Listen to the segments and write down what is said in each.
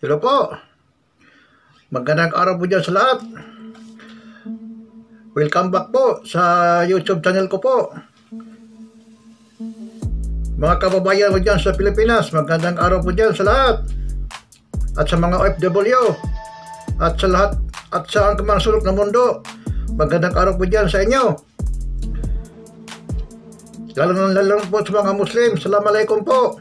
Hello po. Magandang araw po dyan sa lahat. Welcome back po sa YouTube channel ko po. Mga kababayan mo dyan sa Pilipinas, magandang araw po dyan sa lahat. At sa mga OFW, at sa lahat, at sa ang sulok ng mundo, magandang araw po dyan sa inyo. Lalo po sa mga Muslim, Assalamualaikum po.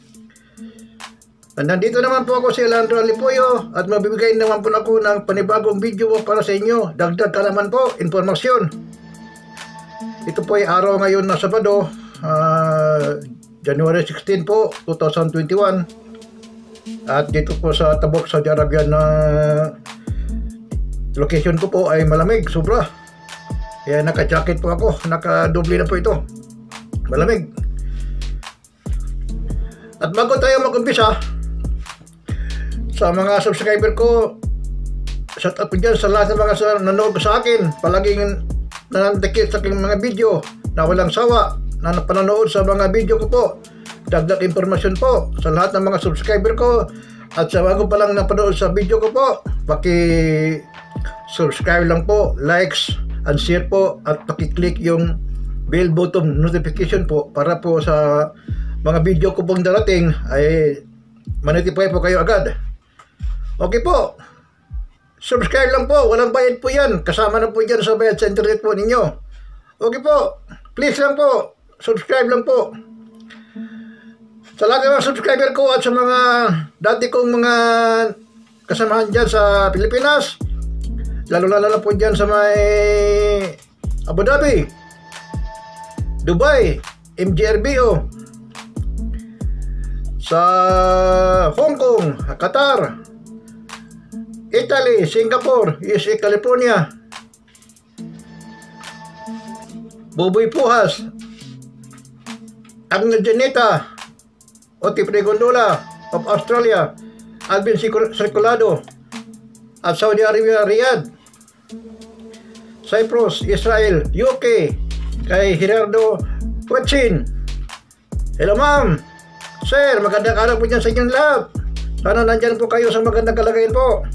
At nandito naman po ako si Elandro Alipoyo at mabibigay naman po ako ng panibagong video para sa inyo. Dagdag ka naman po, informasyon. Ito po ay araw ngayon na Sabado, January 16 po, 2021. At dito po sa Tabuk, Saudi Arabia na location ko po ay malamig, sobra. Kaya naka-jacket po ako, naka-doble na po ito. Malamig. At bago tayo mag-umpisa, sa mga subscriber ko, shout out po dyan sa lahat ng mga nanonood sa akin, palaging nanantikit sa aking mga video na walang sawa na napanonood sa mga video ko po. Dagdag informasyon po sa lahat ng mga subscriber ko. At sa bago pa lang napanood sa video ko po, paki-subscribe lang po, likes and share po, at paki-click yung bell button notification po para po sa mga video ko pong darating ay ma-notify po kayo agad. Okay po, subscribe lang po, walang bayad po yan, kasama na po dyan sa bayad sa internet po ninyo. Okay po, please lang po, subscribe lang po. Sa lahat ng mga subscriber ko at sa mga dati kong mga kasamahan dyan sa Pilipinas, lalo po dyan sa may Abu Dhabi, Dubai, MGRBO, sa Hong Kong, Qatar, Italy, Singapore, USA, California, Buboy Puhas, Agnes Janeta, Oti Pregondola of Australia, Alvin Circulado at Saudi Arabia, Riyadh, Cyprus, Israel, UK, kay Gerardo Quetzin. Hello ma'am, sir, magandang araw po dyan sa inyong lahat. Sana nandyan po kayo sa magandang kalagayan po.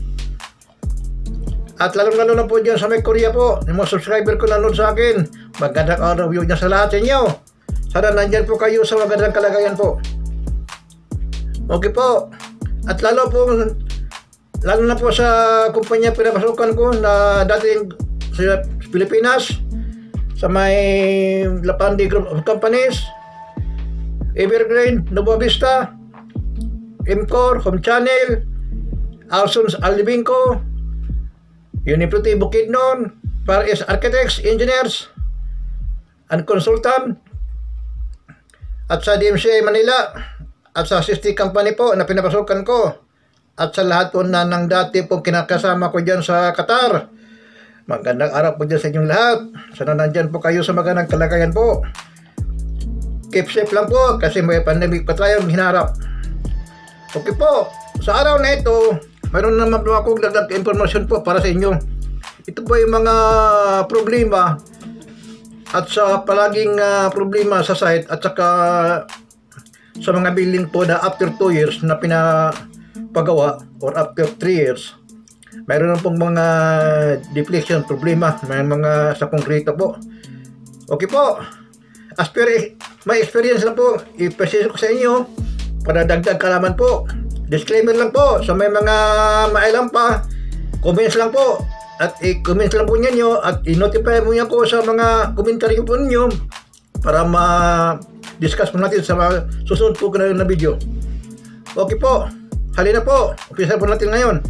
At lalong-lalo na po dyan sa may Korea po, yung mga subscriber ko nanood sa akin, magandang araw yun dyan sa lahat sa inyo. Sana nandyan po kayo sa magandang kalagayan po. Okay po. At lalo na po sa kumpanya pinapasukan ko na dating sa Pilipinas, sa may Lapandi Group of Companies, Evergreen, Nova Vista, MCOR, Home Channel, Alsons Alibingco, Uniproti Bukidnon, Far East Architects, Engineers, and Consultant, at sa DMCA Manila, at sa Sisti Company po na pinapasukan ko, at sa lahat po na ng dati po kinakasama ko dyan sa Qatar. Magandang araw po dyan sa inyong lahat. Sana nandyan po kayo sa magandang kalagayan po. Keep safe lang po kasi may pandemic pa tayong hinarap. Okay po, sa araw na ito, mayroon naman po akong dagdag informasyon po para sa inyo. Ito po yung mga problema at sa palaging problema sa site at saka sa mga building po na after 2 years na pinapagawa or after 3 years, mayroon na pong mga deflection problema, may mga sa konkreto po. Okay po, may experience lang po, ipresensya ko sa inyo para dagdag kalaman po. Disclaimer lang po, sa may mga mailam pa, comments lang po, at i-comment lang po ninyo at i-notify mo niya ko sa mga komentaryo po ninyo para ma-discuss po natin sa mga susunod po na video. Okay po, halina po, umpisa po natin ngayon.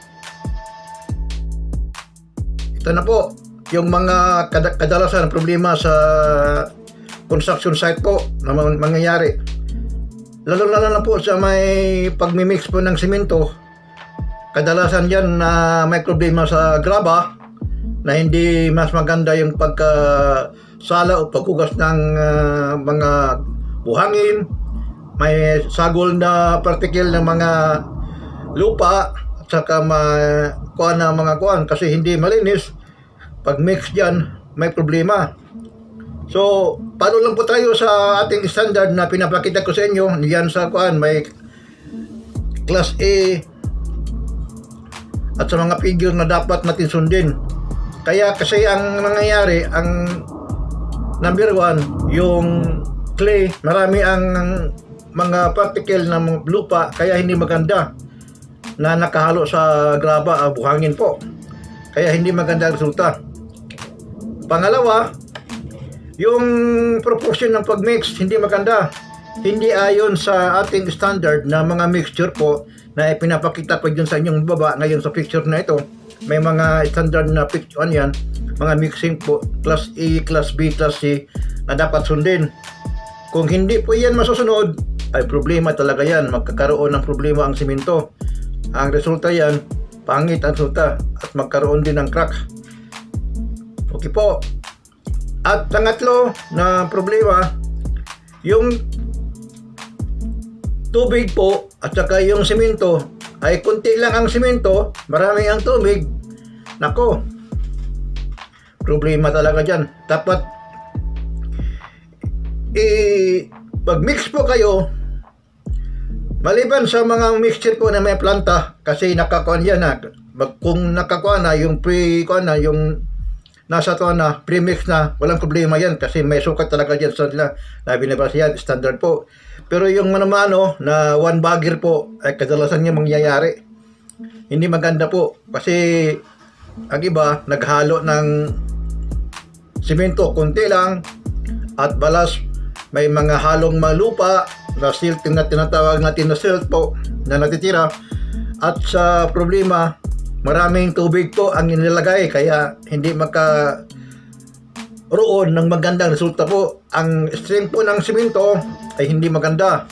Ito na po yung mga kadalasan problema sa construction site po na mangyayari. Lalo-lalo na po sa may pagmimix po ng simento, kadalasan yan na may problema sa graba na hindi mas maganda yung pagkasala o paghugas ng mga buhangin, may sagol na particle ng mga lupa at saka kuha na mga kuhan kasi hindi malinis. Pag mix dyan, may problema. So, paano lang po tayo sa ating standard na pinapakita ko sa inyo, yan sa kuan, may Class A, at sa mga figure na dapat natin sundin. Kaya kasi ang nangyayari, ang number 1, yung clay, marami ang mga particle ng lupa, kaya hindi maganda na nakahalo sa graba, buhangin po. Kaya hindi maganda ang resulta. Pangalawa, yung proportion ng pagmix hindi maganda. Hindi ayon sa ating standard na mga mixture po na ipinapakita ko dyan sa inyong baba ngayon sa picture na ito. May mga standard na picture yan, mga mixing po, class A, class B, class C na dapat sundin. Kung hindi po yan masusunod, ay problema talaga yan. Magkakaroon ng problema ang simento. Ang resulta yan, pangit ang resulta at magkaroon din ng crack. Okay po. At pangatlo na problema, yung tubig po at saka yung simento, ay kunti lang ang simento, marami ang tubig. Nako, problema talaga dyan. Dapat pag-mix po kayo, maliban sa mga mixture po na may planta, kasi nakakuan yan na, kung nakakuan na yung yung nasa to na pre-mix na, walang problema yan kasi may sukat talaga dyan sa nila na binabasa yan, standard po. Pero yung manamano na one bagger po ay kadalasan niya mangyayari, hindi maganda po kasi ang iba naghalo ng simento konti lang at balas may mga halong malupa na silt na tinatawag natin na silt po na natitira, at sa problema maraming tubig po ang inilagay kaya hindi magkaroon ng magandang resulta po. Ang strength po ng simento ay hindi maganda.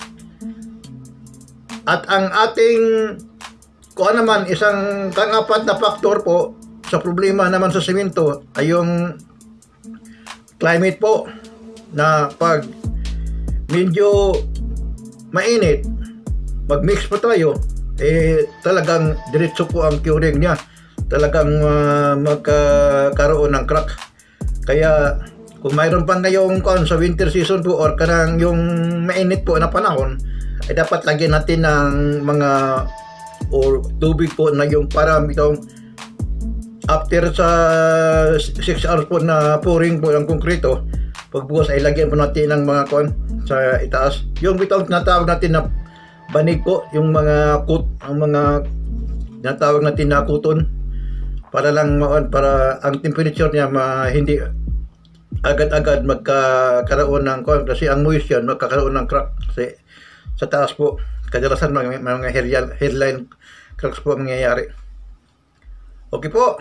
At ang ating naman isang pang-apat na factor po sa problema naman sa simento ay yung climate po, na pag medyo mainit, mag-mix po tayo, talagang diretso po ang curing niya. Talagang magkakaroon ng crack. Kaya kung mayroon pa ngayong sa winter season po or kanang yung mainit po na panahon, ay dapat lagyan natin ng mga or tubig po na yung para itong after sa 6 hours po na pouring po ng konkreto, pagbukas ay lagyan po natin ng mga sa itaas. Yung bitong natawag natin na banig po, yung mga ang mga natawag natin na kuton, para lang para ang temperature niya hindi agad-agad magkakaroon ng kasi ang moisture magkakaroon ng crack kasi sa taas po kadalasan mga hairline cracks po mangyayari. Okay po.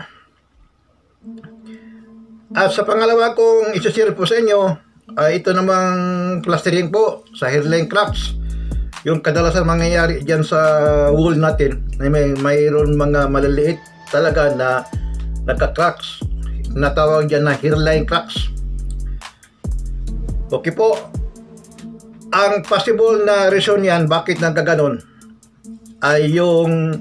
At sa pangalawa kong isi-share po sa inyo, ito namang plastering po sa hairline cracks. Yung kadalasan mangyayari dyan sa wool natin, mayroon mga maliliit talaga na nagka-cracks. Natawag dyan na hairline cracks. Okay po. Ang possible na reason yan bakit nagkaganon ay yung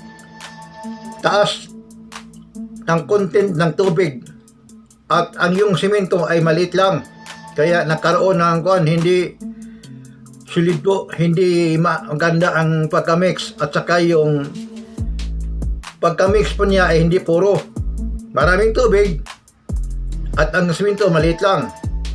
taas ng content ng tubig at ang yung simento ay maliit lang, kaya nagkaroon ng hindi solid po, hindi maganda ang pagka-mix, at saka yung pagka-mix po niya ay hindi puro, maraming tubig at ang simento maliit lang,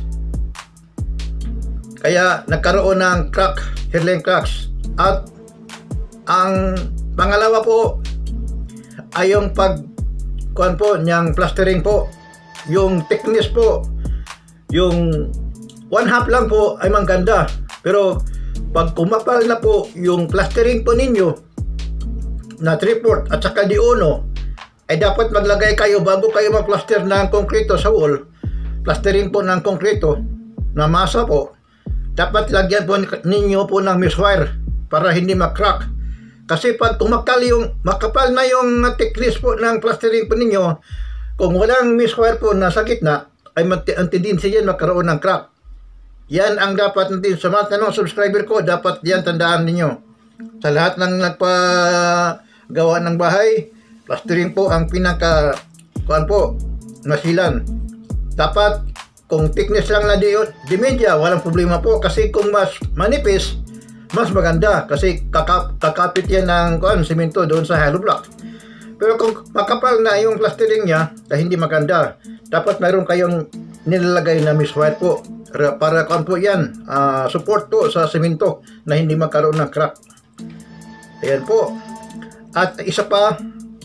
kaya nagkaroon ng crack, hairline cracks. At ang pangalawa po ay yung po niyang plastering po, yung thickness po, yung 1/2 lang po ay maganda, pero pag kumapal na po yung plastering po ninyo na 3/4 at saka di uno, ay dapat maglagay kayo bago kayo mag-plaster ng konkreto sa wall, plastering po ng konkreto na masa po, dapat lagyan po ninyo po ng miswire para hindi mag-crack. Kasi pag makapal na yung thickness po ng plastering po ninyo, kung walang miswire po na sa gitna, ay ang tendency yan magkaroon ng crack. Yan ang dapat natin sa mga subscriber ko, dapat yan tandaan ninyo. Sa lahat ng nagpagawa ng bahay, plastering po ang pinaka nasilan. Dapat kung thickness lang na di media, walang problema po, kasi kung mas manipis, mas maganda kasi kakapit yan ng semento doon sa hollow block. Pero kung makapal na yung plastering niya, hindi maganda. Dapat mayroon kayong nilalagay na miswire po. Para kung po yan, support po sa semento na hindi magkaroon ng crack. Ayan po. At isa pa,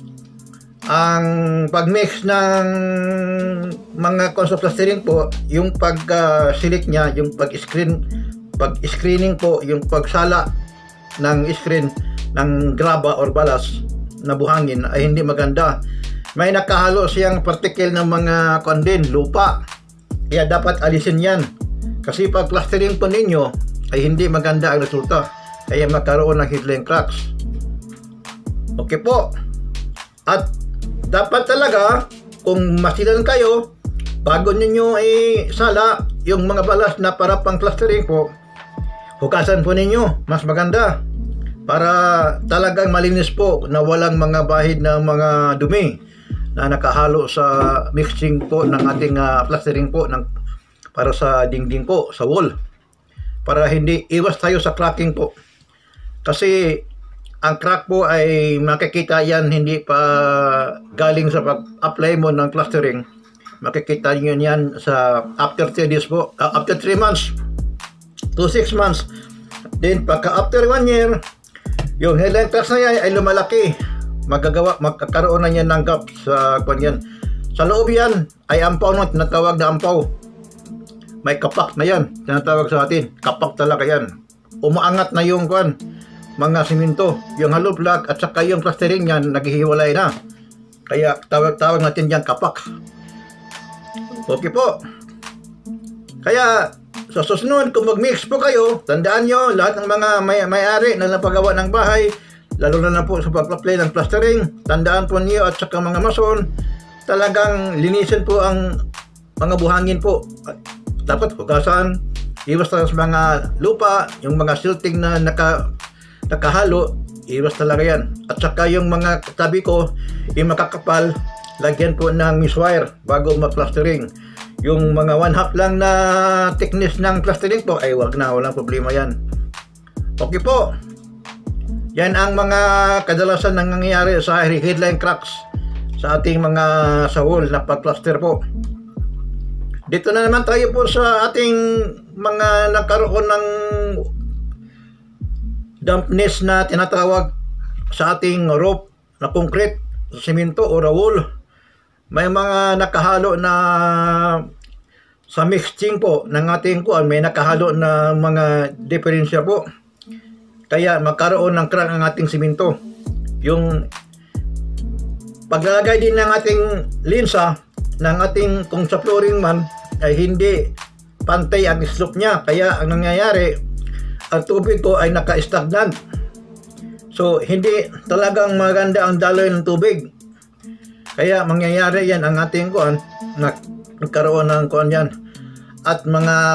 ang pagmix ng mga constant plastering po, yung pag-select niya, yung pag-screening po, yung pagsala ng screen ng graba or balas na buhangin ay hindi maganda. May nakahalo siyang particle ng mga kondin, lupa. Kaya dapat alisin yan. Kasi pag plastering po ninyo ay hindi maganda ang resulta. Kaya magkaroon ng headline cracks. Okay po. At dapat talaga kung masilan kayo, bago ninyo sala yung mga balas na para pang plastering po, hugasan po ninyo. Mas maganda. Para talagang malinis po na walang mga bahid na mga dumi na nakahalo sa mixing po ng ating plastering po para sa dingding po, sa wall. Para hindi iwas tayo sa cracking po. Kasi ang crack po ay makikita yan hindi pa galing sa pag-apply mo ng plastering. Makikita nyo yan sa after 3 days po, after 3 months to 6 months. Then pagka after 1 year, yung headline cracks na yan ay lumalaki. Magkakaroon na yan ng gap sa kanyan. Sa loob yan ay ampaw na tinatawag na ampaw. May kapak na yan, tinatawag sa atin. Kapak talaga yan. Umaangat na yung mga simento. Yung hollow block at saka yung plastering yan, naghihiwalay na. Kaya tawag natin yan kapak. Okay po. Kaya sa susunod, kung mag-mix po kayo, tandaan nyo, lahat ng mga may-ari na napagawa ng bahay, lalo na po sa pag-apply ng plastering, tandaan po niyo at saka mga mason, talagang linisin po ang mga buhangin po. Dapat hugasan, iwas talaga sa mga lupa, yung mga silting na nakahalo, iwas talaga yan. At saka yung mga tabi ko, yung makakapal, lagyan po ng miswire bago mag-plastering. Yung mga 1/2 lang na thickness ng plastering po, ay wag na, walang problema yan. Okay po. Yan ang mga kadalasan nang nangyayari sa headline cracks sa ating mga sa wall na pag-plaster po. Dito na naman tayo po sa ating mga nagkaroon ng dampness na tinatawag sa ating roof na concrete, semento o wall. May mga nakahalo na sa mixing po ng ating may nakahalo na mga diferensya po. Kaya magkaroon ng crack ang ating semento. Yung paglalagay din ng ating linsa ng ating kung sa flooring man ay hindi pantay ang slope niya. Kaya ang nangyayari, ang tubig ko ay naka-stagnant. So hindi talagang maganda ang daloy ng tubig. Kaya mangyayari yan ang ating nagkaroon ng yan. At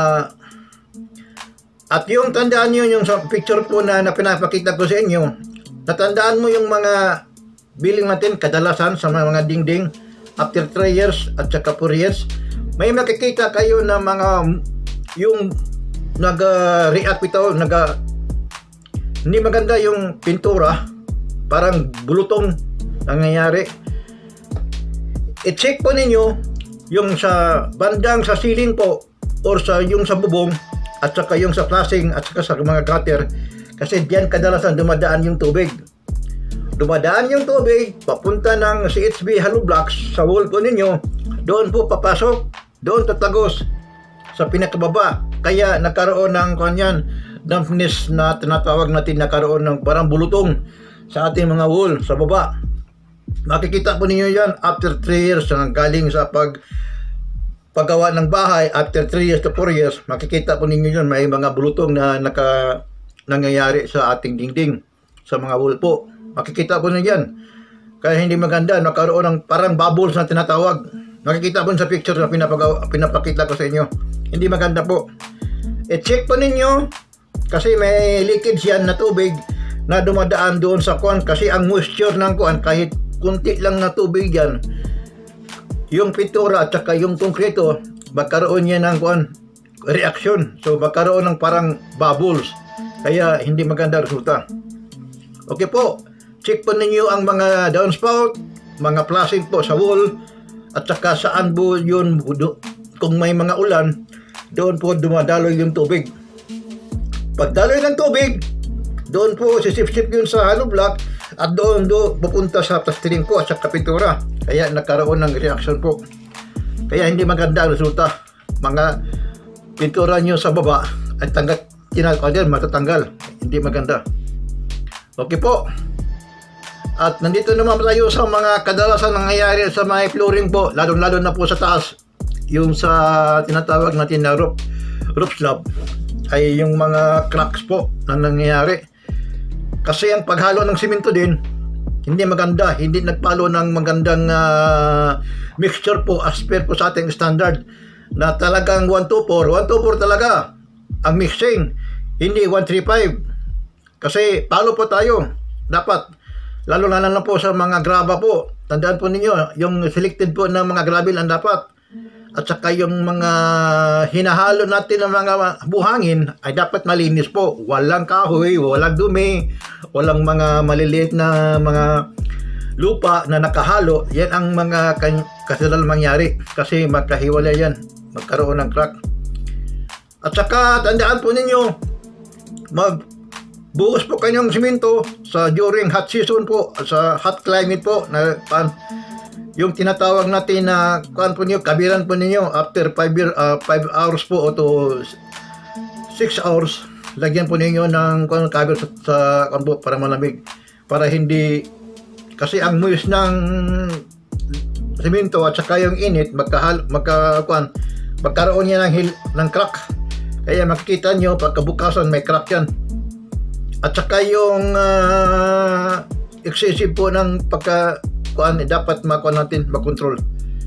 yung tandaan nyo yung sa picture po na pinapakita ko sa inyo, natandaan mo yung mga billing natin kadalasan sa mga dingding after 3 years at saka 4 years, may makikita kayo na mga yung nag-react ito, hindi maganda yung pintura, parang bulutong nangyayari. I-check po ninyo yung sa bandang sa ceiling po or yung sa bubong at saka yung sa flashing at saka sa mga gutter, kasi diyan kadalasan dumadaan yung tubig. Dumadaan yung tubig papunta ng CHB hollow blocks sa wall po ninyo, doon po papasok, doon tatagos sa pinakababa. Kaya nagkaroon ng dampness na tinatawag natin, nagkaroon ng parang bulutong sa ating mga wall sa baba. Makikita po ninyo yan after 3 years na galing sa paggawa ng bahay. After 3 years to 4 years, makikita po ninyo yun, may mga bulutong na nangyayari sa ating dingding sa mga wall po. Makikita po ninyo yan. Kaya hindi maganda, nakaroon ng parang bubbles na tinatawag. Makikita po sa picture na pinapakita ko sa inyo. Hindi maganda po. I-check po ninyo kasi may leakage yan na tubig na dumadaan doon sa kasi ang moisture ng kahit kunti lang na tubig yan, yung pintura at saka yung konkreto, magkaroon niya ng reaction. So magkaroon ng parang bubbles. Kaya hindi maganda resulta. Okay po. check po ninyo ang mga downspout, mga flashing po sa wall, at saka saan po yun, kung may mga ulan, doon po dumadaloy yung tubig. Pagdaloy ng tubig, doon po sisip-sip yun sa hollow block, at doon pupunta sa plastering po at sa pintura. Kaya nagkaroon ng reaction po. Kaya hindi maganda ang resulta. Mga pintura nyo sa baba ay matatanggal. Hindi maganda. Okay po. At nandito naman tayo sa mga kadalasan nangyayari sa mga flooring po, lalo-lalo na po sa taas, yung sa tinatawag natin na roof slab, ay yung mga cracks po na nangyayari. Kasi ang paghalo ng simento din, hindi maganda, hindi nagpalo ng magandang mixture po as per po sa ating standard na talagang 124 talaga ang mixing, hindi 135. Kasi palo po tayo, dapat lalo na lang po sa mga graba po. Tandaan po ninyo, yung selected po ng mga gravel ang dapat. At saka yung mga hinahalo natin ng mga buhangin ay dapat malinis po. Walang kahoy, walang dumi, walang mga maliliit na mga lupa na nakahalo. Yan ang mga kasadal mangyari. Kasi magkahiwalay yan. Magkaroon ng crack. At saka tandaan po ninyo, buhos po kanyang simento sa during hot season po, sa hot climate po, na yung tinatawag natin na kabiran po ninyo after 5 hours po o to 6 hours, lagyan po ninyo ng kabir sa para malamig, para hindi, kasi ang moist ng simento at saka yung init magkaroon niya ng crack. Kaya makikita nyo pagkabukasan may crack yan. At saka yung excessive po ng dapat makontrol.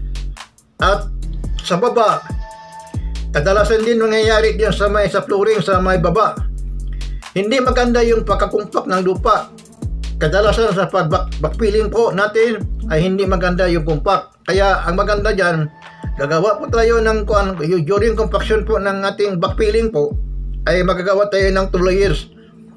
At sa baba, kadalasan din nangyayari din sa flooring sa may baba. Hindi maganda yung pagkakumpak ng lupa. Kadalasan sa backfilling po natin ay hindi maganda yung kumpak. Kaya ang maganda dyan, gagawa po tayo ng during compaction po ng ating backfilling po, ay magagawa tayo ng 2 layers.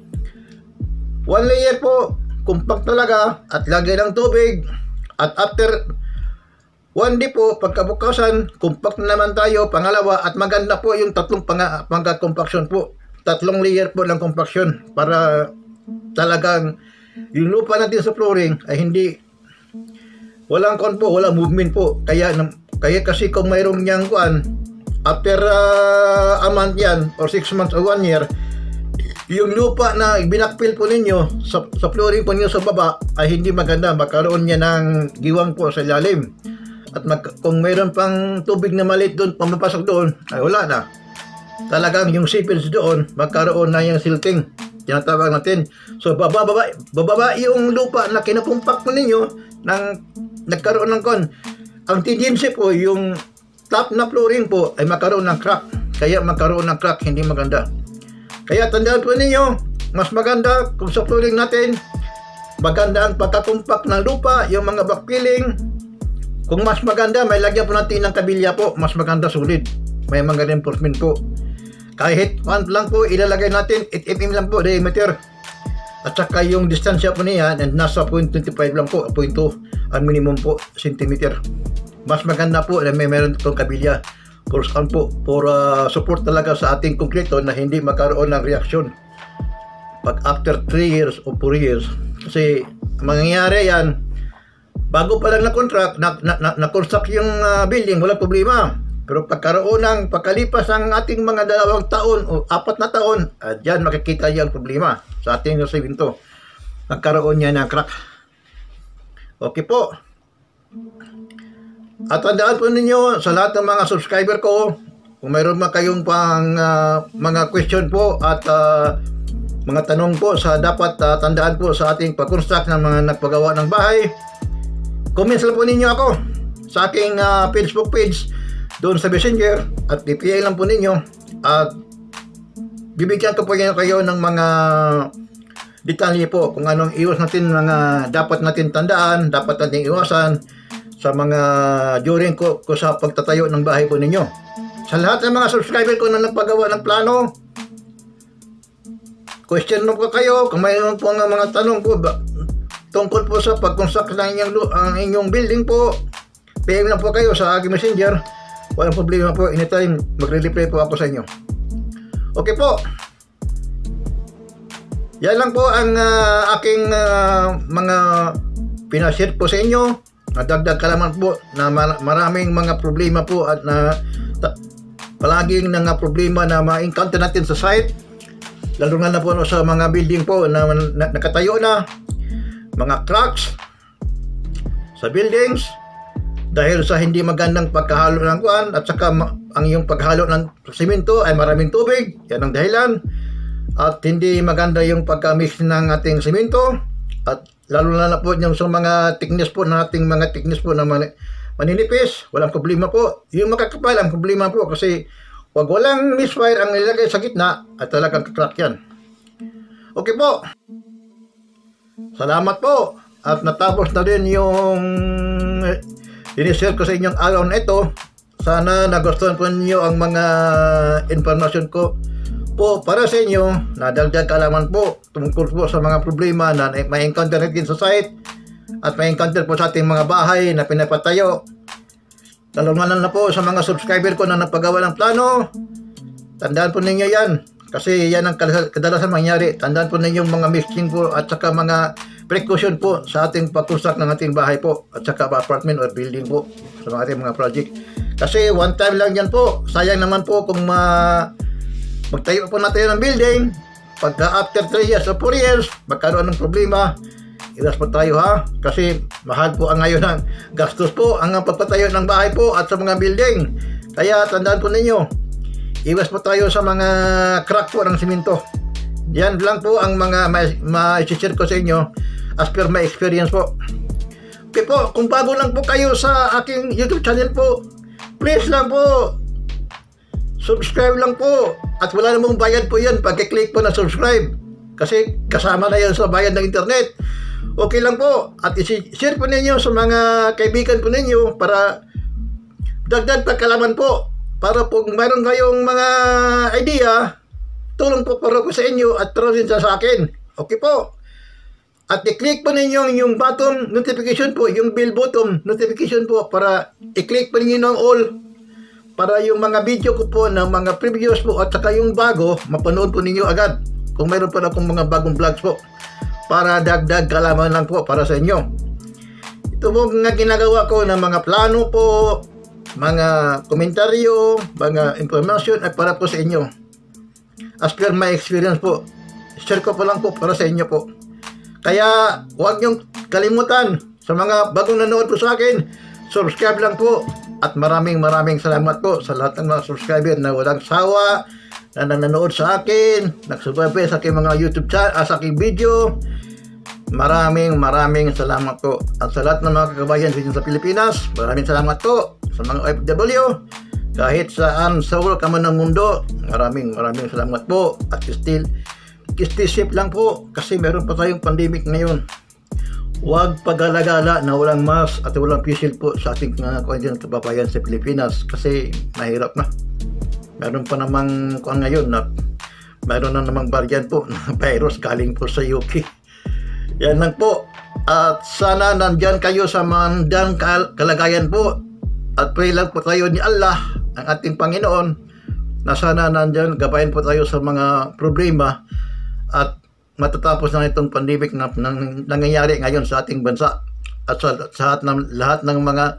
1 layer po, compact talaga, at lagay ng tubig. At after 1 day po, pagkabukasan, compact na naman tayo, pangalawa, at maganda po yung tatlong compaction po. 3 layer po ng compaction para talagang yung lupa natin sa flooring ay hindi, walang movement po. Kaya kasi kung mayroong niyang after a month yan, or 6 months or 1 year, yung lupa na binakpil po ninyo sa flooring po ninyo sa baba ay hindi maganda, magkaroon niya ng giwang po sa ilalim. At kung mayroon pang tubig na maliit doon, pamapasok doon, ay wala na. Talagang yung seepage doon, magkaroon na yung silting, tinatawag natin. So bababa yung lupa na kinapumpak po ninyo, nagkaroon ng ang tendency po, yung top na flooring po ay magkaroon ng crack. Kaya magkaroon ng crack, hindi maganda. Kaya tandaan po ninyo, mas maganda kung sa flooring natin, maganda ang pagkakumpak ng lupa, yung mga backfilling. Kung mas maganda, may lagyan po natin ng kabilya po, mas maganda sulit. May mga reinforcement po. Kahit lang po, ilalagay natin, 8 mm lang po, diameter. At saka yung distansya po niya, nasa 0.25 lang po, 0.2 ang minimum po, centimeter. Mas maganda po, meron itong kabilya. For support talaga sa ating konkreto na hindi magkaroon ng reaksyon pag after 3 years o 4 years. Kasi mangyayari yan, bago pa lang na-construct yung building, wala problema. Pero pagkalipas ang ating mga 2 taon o 4 na taon, dyan makikita yung problema sa ating simento. Nagkaroon niya ng crack. Okay po. At tandaan po ninyo sa lahat ng mga subscriber ko, kung mayroon man kayong mga question po at mga tanong po sa dapat tandaan po sa ating pag-construct ng mga nagpagawa ng bahay, comments lang po ninyo ako sa aking Facebook page doon sa Messenger, at i-PA lang po ninyo at bibigyan ko po kayo ng mga detalye po kung anong iwas natin, mga dapat natin tandaan, dapat natin iwasan sa mga during ko sa pagtatayo ng bahay po ninyo. Sa lahat ng mga subscriber ko na nagpagawa ng plano, question mo po kayo, kung mayroon po mga tanong po, tungkol po sa pag-construct ng ang inyong building po, PM lang po kayo sa aking messenger. Walang problema po, anytime magre-reply po ako sa inyo. Okay po. Yan lang po ang aking mga pinashare po sa inyo. Nadagdag kalaman po na maraming mga problema po at na palaging mga problema na ma-encounter natin sa site. Lalo na po sa mga building po na nakatayo na, mga cracks sa buildings dahil sa hindi magandang pagkahalo ng kuan at saka ang yung paghalo ng simento ay maraming tubig. Yan ang dahilan. At hindi maganda yung pagka-mix ng ating simento at lalo na po yung sa mga thickness po na ating mga thickness po na maninipis, walang problema po. Yung makakapal ang problema po kasi wag walang misfire ang nilagay sa gitna at talagang crack yan. Okay po. Salamat po. At natapos na din yung in-share ko sa inyong araw na ito. Sana nagustuhan po ninyo ang mga information ko po para sa inyo. Nadagdag kaalaman po tungkol po sa mga problema na may encounter natin sa site at may encounter po sa ating mga bahay na pinapatayo. Lalunganan na po sa mga subscriber ko na napagawa ng plano. Tandaan po ninyo yan kasi yan ang kadalasan mangyari. Tandaan po ninyo mga mixing po at saka mga precaution po sa ating pag-construct ng ating bahay po at saka apartment or building po sa ating mga project. Kasi one time lang yan po. Sayang naman po kung magtayo po natin ng building, pagka after 3 years o 4 years, magkaroon ng problema, iwas po tayo ha, kasi mahal po ang ngayon ng gastos po, ang pagpatayo ng bahay po at sa mga building. Kaya tandaan po ninyo, iwas po tayo sa mga crack po ng simento. Yan lang po ang mga ma-share ko sa inyo as per my experience po. Okay po, kung bago lang po kayo sa aking YouTube channel po, please lang po, subscribe lang po. At wala namang bayad po yan pagka-click po na subscribe. Kasi kasama na yan sa bayad ng internet. Okay lang po. At i-share po ninyo sa mga kaibigan po ninyo para dagdag pagkalaman po. Para po kung mayroon kayong mga idea, tulong po para ko sa inyo at pero din sa akin. Okay po. At i-click po ninyo yung button notification po, yung bell button notification po para i-click po ninyo ng all. Para yung mga video ko po ng mga previous po at saka yung bago, mapanood po ninyo agad. Kung mayroon po akong mga bagong vlogs po. Para dagdag kalaman lang po para sa inyo. Ito po nga ginagawa ko ng mga plano po, mga komentaryo, mga information ay para po sa inyo. As per my experience po, share ko po lang po para sa inyo po. Kaya huwag niyong kalimutan sa mga bagong nanood po sa akin, subscribe lang po. At maraming salamat po sa lahat ng mga subscriber na walang sawa na nanonood sa akin, nagsubaybay sa aking mga YouTube channel, sa aking video. Maraming salamat po. At sa lahat ng mga kakabayan dito sa Pilipinas, maraming salamat po sa mga OFW. Kahit saan sa world ka man ng mundo, maraming salamat po. At stay safe lang po kasi meron pa tayong pandemic ngayon. Huwag pag-alagala na walang mask at walang face shield po sa ating mga kababayan sa Pilipinas kasi mahirap na. Meron pa namang kuan ngayon na meron na namang variant po na virus galing po sa UK. Yan lang po. At sana nandyan kayo sa mandang kalagayan po at pray lang po tayo ni Allah, ang ating Panginoon, na sana nandyan gabayan po tayo sa mga problema at matatapos na itong pandemic na nangyayari ngayon sa ating bansa at sa lahat ng mga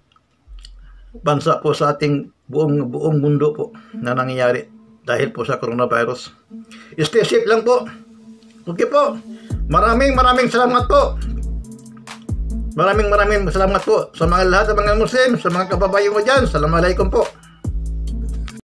bansa po sa ating buong mundo po na nangyayari dahil po sa coronavirus. Stay safe lang po. Okay po. Maraming salamat po. Maraming salamat po sa mga lahat ng mga Muslim, sa mga kababayan mo dyan. Assalamualaikum po.